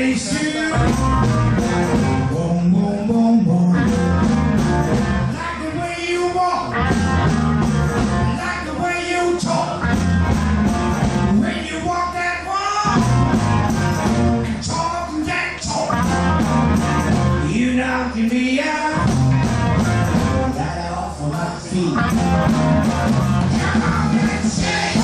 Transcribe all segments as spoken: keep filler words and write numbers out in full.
place too. Boom, boom, boom, boom. Like the way you walk, like the way you talk. When you walk that walk, talk that talk, you knocking me out, right off of my feet. Come on, let's shake.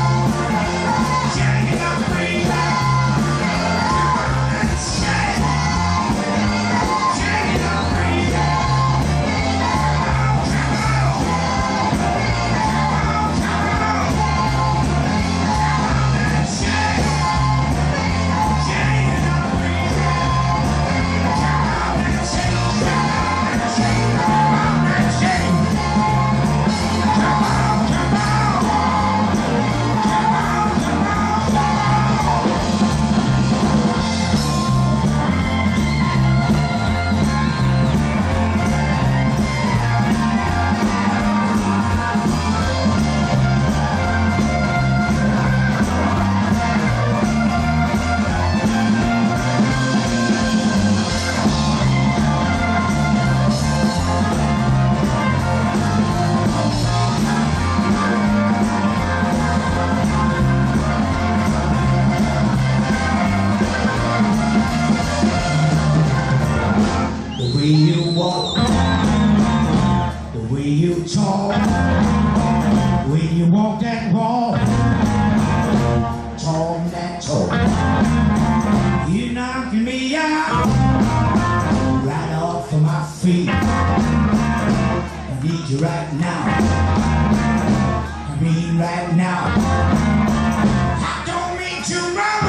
The way you walk, the way you talk, when you walk that walk, talk that talk, you knocking me out, right off of my feet. I need you right now, I mean right now. I don't mean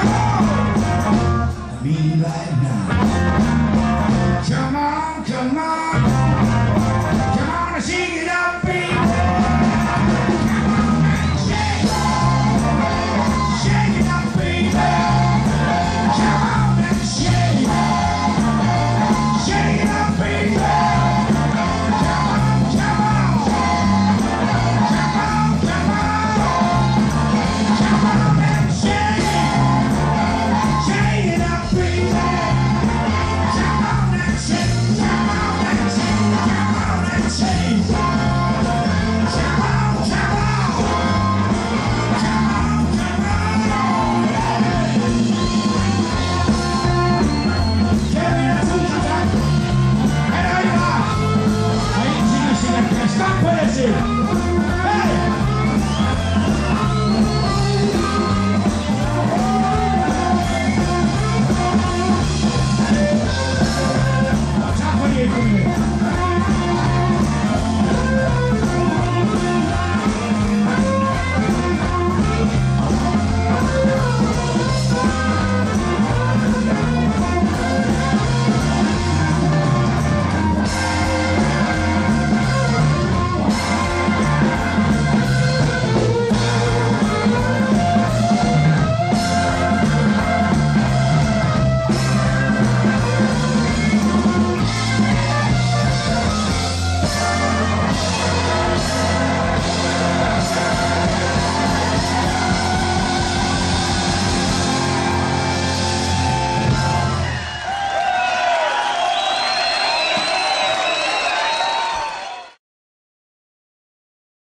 tomorrow, I mean right now. Come on, come on.